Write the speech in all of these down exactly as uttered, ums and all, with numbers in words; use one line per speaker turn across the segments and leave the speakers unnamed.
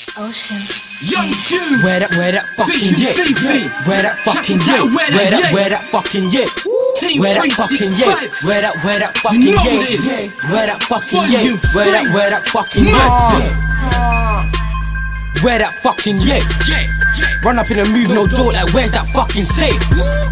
Ocean.
Young Q.
Where that, where that fucking
Vision
yeah.
Fifi.
Where that fucking
Check it
yeah.
out, where that
Where that,
yeah.
where that fucking yeah.
Team
Where that
three
fucking
six
yeah.
five.
Where that, where that fucking
You know
yeah.
it is.
Where that fucking
Volume
yeah. Where that,
three.
where that fucking
Martin.
yeah. Where that fucking yeah.
Yeah, yeah.
Run up in a move, no joke, like where's that fucking safe?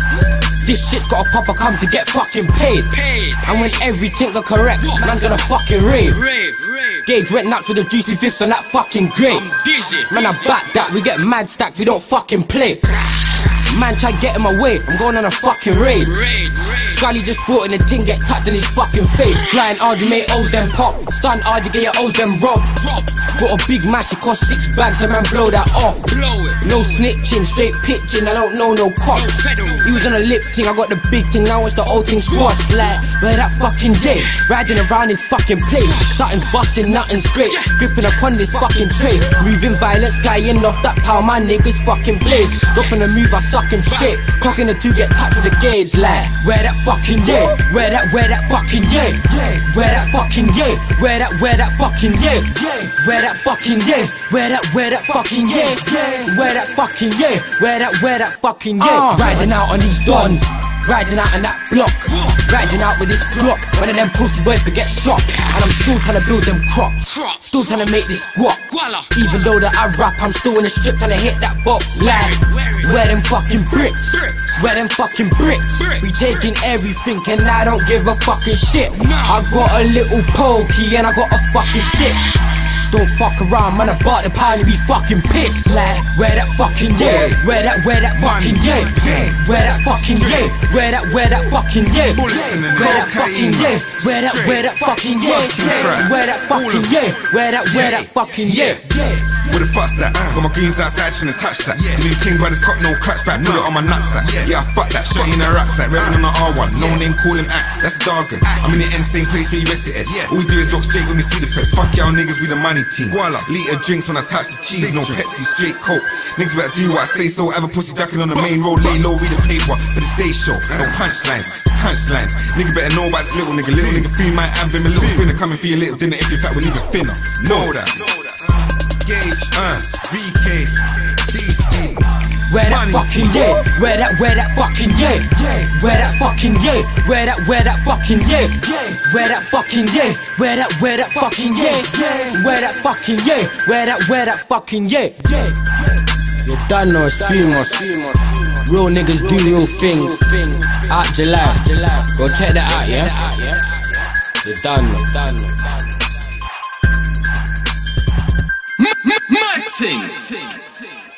This shit's got a proper come to get fucking paid.
Paid.
And when everything got correct, man's gonna fucking rave.
Rave, rave.
Gage went nuts with the juicy fifths on that fucking grade.
I'm dizzy.
Man, I back that, we get mad stacked, we don't fucking play. Man, try get in my way, I'm going on a fucking raid.
Raid, raid.
Scully just brought in the thing, get touched in his fucking face. Blind Ardy mate owes them pop. Stun Ardy get your owes them rob.
Drop.
Got a big match, it cost six bags, and man blow that off.
Blow it.
No snitching, straight pitching, I don't know no cops.
No federal.
He was on a lip thing, I got the big thing, now it's the old thing squashed. Like, where that fucking day, riding around his fucking place. Something's busting, nothing's great. Gripping upon this fucking tray. Moving violent, sky in off that power, my niggas fucking blaze. Dropping a move, I suck him straight. Clocking the two, get tapped with the gauge. Like, where that fucking yeah, where that, where that fucking yeah, where that fucking yeah, where that, where that fucking yeah, where that fucking yeah, where that, where that fucking yeah, where that fucking yeah, where that, where that fucking yeah. Riding out on these dons, riding out on that block, riding out with this Glock. One of them pussy boys forget shot, and I'm still trying to build them crops, still trying to make this guap.
Voila.
Even though that I rap, I'm still in the strip trying to hit that box. Like, where them fucking bricks, where them fucking bricks. We taking everything and I don't give a fucking shit. I got a little pokey and I got a fucking stick. Don't fuck around, man, about the pound, you be fucking pissed. Like, where that fucking yeah, where that, where that fucking yeah, where that fucking yeah, where that, where that fucking yeah, where that fucking yeah, where that, where that fucking yeah, where that fucking yeah, where that, where that fucking yeah.
Where the fuck's that? Got my greens outside, shouldn't touch that. New ting by this cop, no cracks back, put it on my nutsack. Yeah, I fuck that, shot in a rucksack, revving on the R one. No name, call him act, that's Dargan. I'm in the end, same place where you rested at. All we do is look straight when we see the feds. Fuck y'all niggas, we the money team. Voila, liter drinks when I touch the cheese, no Pepsi, straight coke. Niggas better do what I say so. Have a pussy ducking on the main road, lay low, read the paper for the stage show. No punchlines, it's punchlines. Nigga better know about this little nigga. Little nigga feel my anthem, a little spinner coming for your little dinner. If you fat, we'll leave it thinner. Know that. Gage, uh, V K, D C.
Where that fucking yeah, where that, where that fucking yeah, where that fucking yeah, where that, where that fucking yeah, where that fucking yeah, where that, where that fucking yeah, where that fucking yeah, where that, where that fucking yeah. You done know it's famous. Real niggas do real things. Out July, go check that out, yeah. You done know.
Martin.